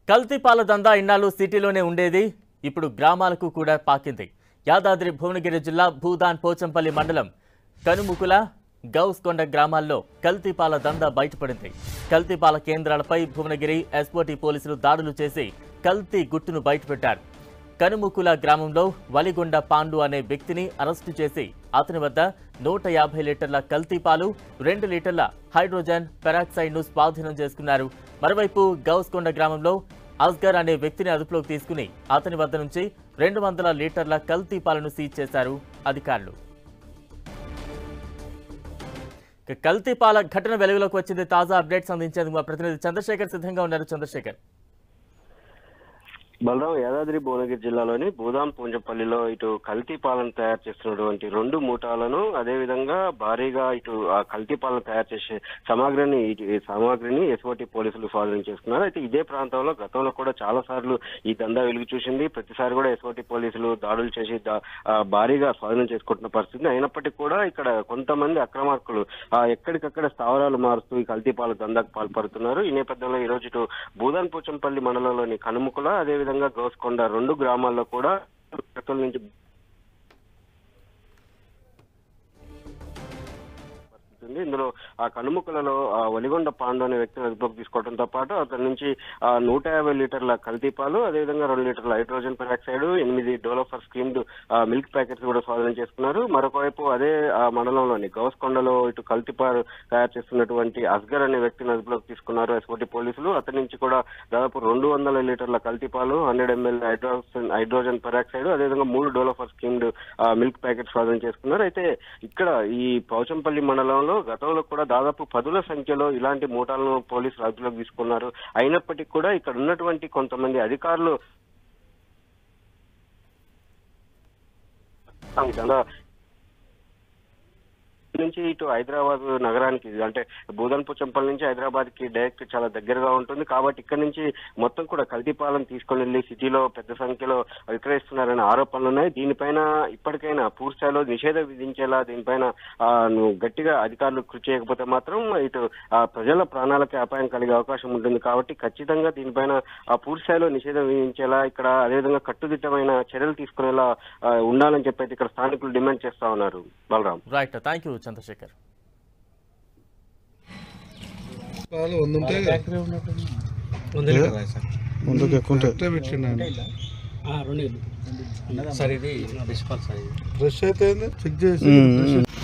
కల్తీ పాల దందా ఇన్నాళ్ళు సిటీలోనే ఉండేది, ఇప్పుడు గ్రామాలకు కూడా పాకింది. యాదాద్రి భువనగిరి జిల్లా భూదాన్ పోచంపల్లి మండలం కనుముకుల గౌస్కొండ గ్రామాల్లో కల్తీ పాల దందా బయటపడింది. కల్తీ పాల కేంద్రాలపై భువనగిరి ఎస్ఓటీ పోలీసులు దాడులు చేసి కల్తీ గుట్టును బయటపెట్టారు. కనుముకుల గ్రామంలో వలిగొండ పాండు అనే వ్యక్తిని అరెస్టు చేసి అతని వద్ద 150 లీటర్ల కల్తీ పాలు, 2 లీటర్ల హైడ్రోజన్ పెరాక్సైడ్ను స్వాధీనం చేసుకున్నారు. మరోవైపు గౌస్కొండ గ్రామంలో అస్గర్ అనే వ్యక్తిని అదుపులోకి తీసుకుని అతని వద్ద నుంచి 200 లీటర్ల కల్తీ పాలను సీజ్ చేశారు అధికారులు. కల్తీ పాల ఘటన వెలుగులోకి వచ్చింది. తాజా అప్డేట్స్ అందించేందుకు మా ప్రతినిధి చంద్రశేఖర్ సిద్ధంగా ఉన్నారు. చంద్రశేఖర్. బలరాం, యాదాద్రి భువనగిరి జిల్లాలోని భూదాం పూంజపల్లిలో ఇటు కల్తీ పాలను తయారు చేస్తున్నటువంటి 2 మూటాలను, అదేవిధంగా భారీగా ఇటు ఆ కల్తీ పాలను తయారు చేసే సామాగ్రిని ఎస్ఓటీ పోలీసులు స్వాధీనం చేసుకున్నారు. అయితే ఇదే ప్రాంతంలో గతంలో కూడా చాలా సార్లు ఈ దందా వెలుగు చూసింది. ప్రతిసారి కూడా ఎస్ఓటీ పోలీసులు దాడులు చేసి భారీగా స్వాధీనం చేసుకుంటున్న పరిస్థితి. అయినప్పటికీ కూడా ఇక్కడ కొంతమంది అక్రమార్కులు ఎక్కడికక్కడ స్థావరాలు మారుస్తూ ఈ కల్తీ పాల దందాకు పాల్పడుతున్నారు. ఈ నేపథ్యంలో ఈ రోజు ఇటు భూదాన్ పోచంపల్లి మండలంలోని కనుముకుల, అదేవిధంగా గౌస్కొండ 2 గ్రామాల్లో కూడా నుంచి ఇందులో ఆ కనుముకలలో వలిగొండ పాండు అనే వ్యక్తిని అదుపులోకి తీసుకోవడంతో పాటు అతని నుంచి 150 లీటర్ల కల్తీ పాలు, అదేవిధంగా 2 లీటర్ల హైడ్రోజన్ పెరాక్సైడ్, 8 డోలోఫర్ స్కీమ్డ్ మిల్క్ ప్యాకెట్స్ కూడా స్వాధీనం చేసుకున్నారు. మరొక వైపు అదే మండలంలోని గౌస్కొండలో ఇటు కల్తీ పాలు తయారు చేస్తున్నటువంటి అస్గర్ అనే వ్యక్తిని అదుపులోకి తీసుకున్నారు ఎస్ఓటీ పోలీసులు. అతని నుంచి కూడా దాదాపు 200 లీటర్ల కల్తీ పాలు, 100 ml హైడ్రోజన్ పెరాక్సైడ్, అదేవిధంగా 3 డోలోఫర్ స్కీమ్డ్ మిల్క్ ప్యాకెట్ స్వాధీనం చేసుకున్నారు. అయితే ఇక్కడ ఈ పోచంపల్లి మండలంలో గతంలో కూడా దాదాపు 10ల సంఖ్యలో ఇలాంటి మూటాలను పోలీసులు అదుపులోకి తీసుకున్నారు. అయినప్పటికీ కూడా ఇక్కడ ఉన్నటువంటి కొంతమంది అధికారులు నుంచి ఇటు హైదరాబాద్ నగరానికి, అంటే భూదాన్ పోచంపల్లి నుంచి హైదరాబాద్ కి డైరెక్ట్ చాలా దగ్గరగా ఉంటుంది. కాబట్టి ఇక్కడ నుంచి మొత్తం కూడా కల్తీ పాలను తీసుకొని వెళ్లి సిటీలో పెద్ద సంఖ్యలో విక్రయిస్తున్నారనే ఆరోపణలు ఉన్నాయి. దీనిపైన ఇప్పటికైనా పూర్తిస్థాయిలో నిషేధం విధించేలా దీనిపైన గట్టిగా అధికారులు కృషి చేయకపోతే మాత్రం ఇటు ప్రజల ప్రాణాలకి అపాయం కలిగే అవకాశం ఉంటుంది. కాబట్టి ఖచ్చితంగా దీనిపైన పూర్తిస్థాయిలో నిషేధం విధించేలా ఇక్కడ అదేవిధంగా కట్టుదిట్టమైన చర్యలు తీసుకునేలా ఉండాలని చెప్పి ఇక్కడ స్థానికులు డిమాండ్ చేస్తా ఉన్నారు. Balaram. Right, thank you Chandrashekar. Fresh అయితే చెక్ చేసి